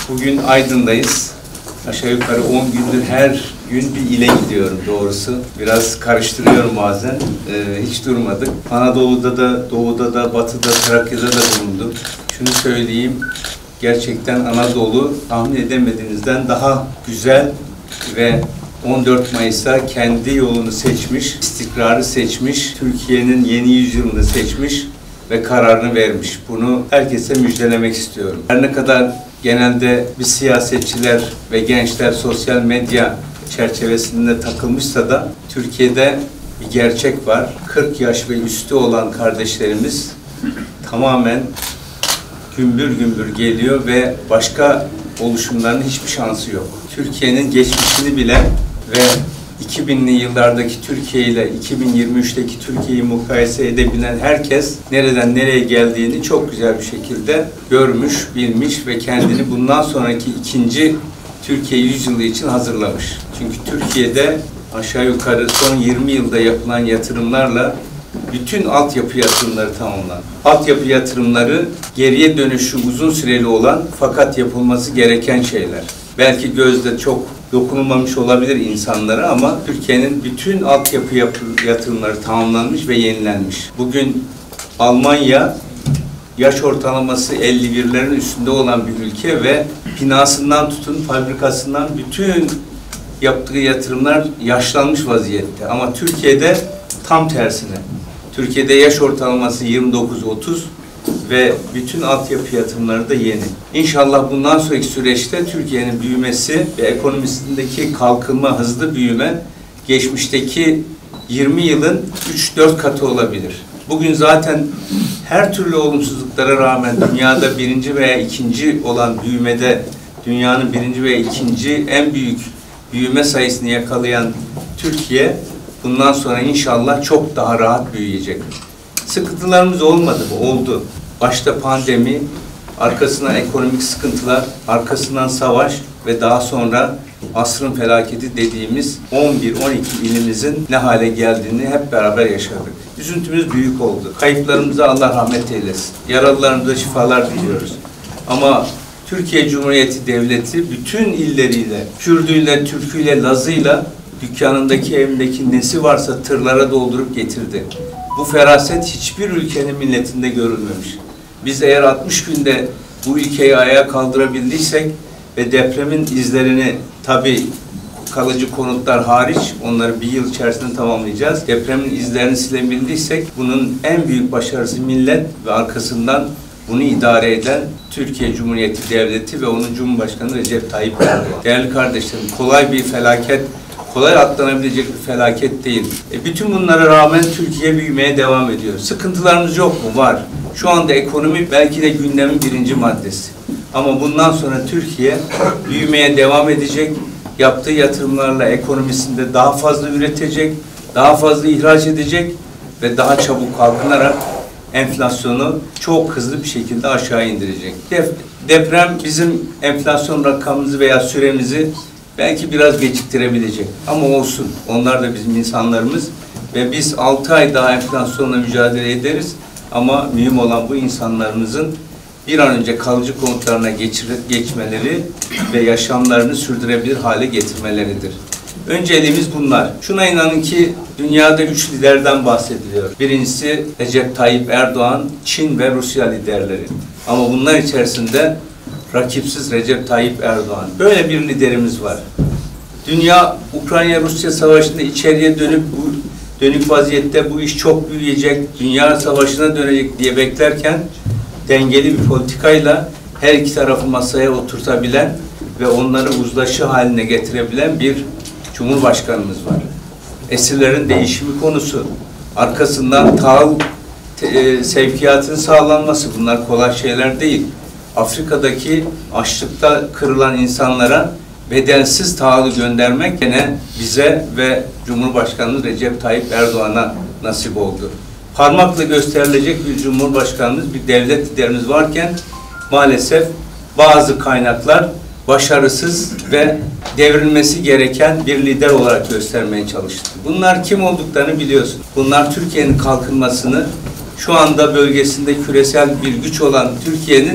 Bugün Aydın'dayız. Aşağı yukarı 10 gündür her gün bir ile gidiyorum doğrusu. Biraz karıştırıyorum bazen. Hiç durmadık. Anadolu'da da, Doğu'da da, Batı'da, Trakya'da da bulunduk. Şunu söyleyeyim, gerçekten Anadolu tahmin edemediğinizden daha güzel ve 14 Mayıs'ta kendi yolunu seçmiş, istikrarı seçmiş, Türkiye'nin yeni yüzyılını seçmiş ve kararını vermiş. Bunu herkese müjdelemek istiyorum. Her ne kadar genelde biz siyasetçiler ve gençler sosyal medya çerçevesinde takılmışsa da Türkiye'de bir gerçek var. 40 yaş ve üstü olan kardeşlerimiz tamamen gümbür gümbür geliyor ve başka oluşumların hiçbir şansı yok. Türkiye'nin geçmişini bilen ve 2000'li yıllardaki Türkiye ile 2023'teki Türkiye'yi mukayese edebilen herkes nereden nereye geldiğini çok güzel bir şekilde görmüş, bilmiş ve kendini bundan sonraki ikinci Türkiye yüzyılı için hazırlamış. Çünkü Türkiye'de aşağı yukarı son 20 yılda yapılan yatırımlarla bütün altyapı yatırımları tamamlandı. Altyapı yatırımları geriye dönüşü uzun süreli olan fakat yapılması gereken şeyler. Belki gözde çok dokunulmamış olabilir insanlara ama Türkiye'nin bütün altyapı yatırımları tamamlanmış ve yenilenmiş. Bugün Almanya yaş ortalaması 51'lerin üstünde olan bir ülke ve binasından tutun fabrikasından bütün yaptığı yatırımlar yaşlanmış vaziyette. Ama Türkiye'de tam tersine. Türkiye'de yaş ortalaması 29-30 ve bütün altyapı yatırımları da yeni. İnşallah bundan sonraki süreçte Türkiye'nin büyümesi ve ekonomisindeki kalkınma, hızlı büyüme geçmişteki 20 yılın 3-4 katı olabilir. Bugün zaten her türlü olumsuzluklara rağmen dünyada birinci veya ikinci olan büyümede dünyanın birinci veya ikinci en büyük büyüme sayısını yakalayan Türkiye bundan sonra inşallah çok daha rahat büyüyecek. Sıkıntılarımız olmadı mı? Oldu. Başta pandemi, arkasından ekonomik sıkıntılar, arkasından savaş ve daha sonra asrın felaketi dediğimiz 11-12 ilimizin ne hale geldiğini hep beraber yaşadık. Üzüntümüz büyük oldu. Kayıplarımıza Allah rahmet eylesin. Yaralılarımıza şifalar diliyoruz. Ama Türkiye Cumhuriyeti Devleti bütün illeriyle, Kürdüyle, Türküyle, Lazıyla dükkanındaki, evindeki nesi varsa tırlara doldurup getirdi. Bu feraset hiçbir ülkenin milletinde görülmemiş. Biz eğer 60 günde bu ülkeyi ayağa kaldırabildiysek ve depremin izlerini tabii kalıcı konutlar hariç onları bir yıl içerisinde tamamlayacağız. Depremin izlerini silebildiysek bunun en büyük başarısı millet ve arkasından bunu idare eden Türkiye Cumhuriyeti Devleti ve onun Cumhurbaşkanı Recep Tayyip Erdoğan. Değerli kardeşlerim, kolay bir felaket, kolay atlanabilecek bir felaket değil. Bütün bunlara rağmen Türkiye büyümeye devam ediyor. Sıkıntılarımız yok mu? Var. Şu anda ekonomi belki de gündemin birinci maddesi. Ama bundan sonra Türkiye büyümeye devam edecek. Yaptığı yatırımlarla ekonomisinde daha fazla üretecek, daha fazla ihraç edecek ve daha çabuk kalkınarak enflasyonu çok hızlı bir şekilde aşağı indirecek. Deprem bizim enflasyon rakamımızı veya süremizi belki biraz geciktirebilecek ama olsun. Onlar da bizim insanlarımız ve biz 6 ay daha enflasyonla mücadele ederiz ama mühim olan bu insanlarımızın bir an önce kalıcı konutlarına geçmeleri ve yaşamlarını sürdürebilir hale getirmeleridir. Önceliğimiz bunlar. Şuna inanın ki dünyada 3 liderden bahsediliyor. Birincisi Recep Tayyip Erdoğan, Çin ve Rusya liderleri. Ama bunlar içerisinde rakipsiz Recep Tayyip Erdoğan. Böyle bir liderimiz var. Dünya Ukrayna-Rusya savaşında içeriye dönük vaziyette bu iş çok büyüyecek, dünya savaşına dönecek diye beklerken dengeli bir politikayla her iki tarafı masaya oturtabilen ve onları uzlaşı haline getirebilen bir Cumhurbaşkanımız var. Esirlerin değişimi konusu, arkasından tahıl sevkiyatının sağlanması, bunlar kolay şeyler değil. Afrika'daki açlıkta kırılan insanlara bedelsiz tahılı göndermek gene bize ve Cumhurbaşkanımız Recep Tayyip Erdoğan'a nasip oldu. Parmakla gösterilecek bir Cumhurbaşkanımız, bir devlet liderimiz varken maalesef bazı kaynaklar başarısız ve devrilmesi gereken bir lider olarak göstermeye çalıştı. Bunlar kim olduklarını biliyorsun. Bunlar Türkiye'nin kalkınmasını, şu anda bölgesinde küresel bir güç olan Türkiye'nin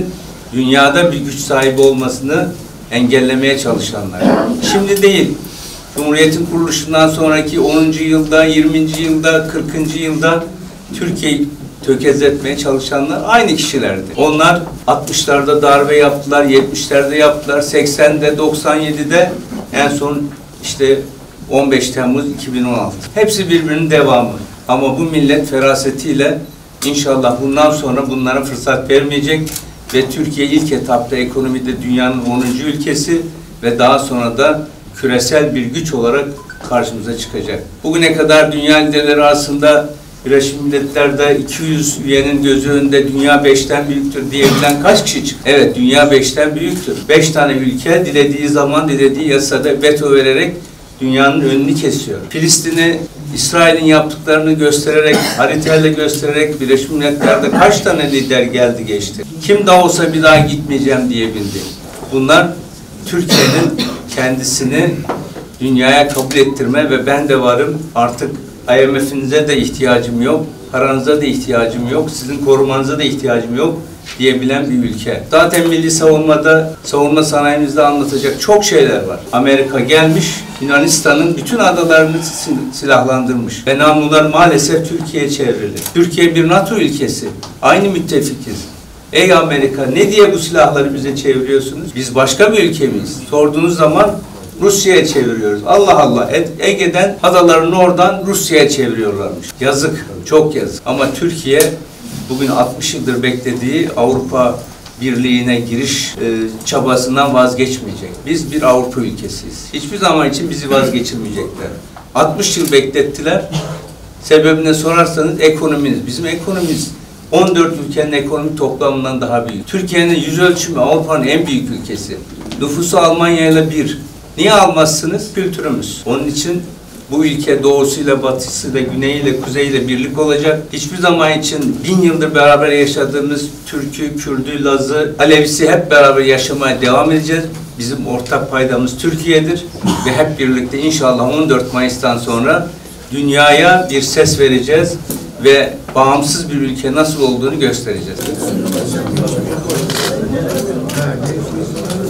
dünyada bir güç sahibi olmasını engellemeye çalışanlar. Şimdi değil, Cumhuriyet'in kuruluşundan sonraki 10. yılda, 20. yılda, 40. yılda Türkiye'yi tökezletmeye çalışanlar aynı kişilerdi. Onlar 60'larda darbe yaptılar, 70'lerde yaptılar, 80'de, 97'de, en son işte 15 Temmuz 2016. Hepsi birbirinin devamı. Ama bu millet ferasetiyle inşallah bundan sonra bunlara fırsat vermeyecek ve Türkiye ilk etapta ekonomide dünyanın 10. ülkesi ve daha sonra da küresel bir güç olarak karşımıza çıkacak. Bugüne kadar dünya liderleri arasında Birleşmiş Milletler'de 200 üyenin gözü önünde dünya 5'ten büyüktür diyebilen kaç kişi çıktı? Evet, dünya 5'ten büyüktür. 5 tane ülke dilediği zaman, dilediği yasada veto vererek dünyanın önünü kesiyor. Filistin'i, İsrail'in yaptıklarını göstererek, haritayla göstererek Birleşmiş Milletler'de kaç tane lider geldi geçti? Kim daha olsa bir daha gitmeyeceğim diye bildi. Bunlar Türkiye'nin kendisini dünyaya kabul ettirme ve ben de varım, artık IMF'inize de ihtiyacım yok, paranıza da ihtiyacım yok, sizin korumanıza da ihtiyacım yok diyebilen bir ülke. Zaten milli savunmada, savunma sanayimizde anlatacak çok şeyler var. Amerika gelmiş, Yunanistan'ın bütün adalarını silahlandırmış. Ve namlular maalesef Türkiye'ye çevrildi. Türkiye bir NATO ülkesi. Aynı müttefikiz. Ey Amerika, ne diye bu silahları bize çeviriyorsunuz? Biz başka bir ülke miyiz? Sorduğunuz zaman Rusya'ya çeviriyoruz. Allah Allah, Ege'den adalarını oradan Rusya'ya çeviriyorlarmış. Yazık, çok yazık. Ama Türkiye bugün 60 yıldır beklediği Avrupa Birliği'ne giriş çabasından vazgeçmeyecek. Biz bir Avrupa ülkesiyiz. Hiçbir zaman için bizi vazgeçirmeyecekler. 60 yıl beklettiler. Sebebine sorarsanız ekonomimiz. Bizim ekonomimiz 14 ülkenin ekonomi toplamından daha büyük. Türkiye'nin yüz ölçümü Avrupa'nın en büyük ülkesi. Nüfusu Almanya ile bir. Niye almazsınız? Kültürümüz. Onun için bu ülke doğusuyla, batısıyla, güneyiyle, kuzeyiyle birlik olacak. Hiçbir zaman için 1000 yıldır beraber yaşadığımız Türk'ü, Kürd'ü, Laz'ı, Alevisi hep beraber yaşamaya devam edeceğiz. Bizim ortak paydamız Türkiye'dir ve hep birlikte inşallah 14 Mayıs'tan sonra dünyaya bir ses vereceğiz ve bağımsız bir ülke nasıl olduğunu göstereceğiz.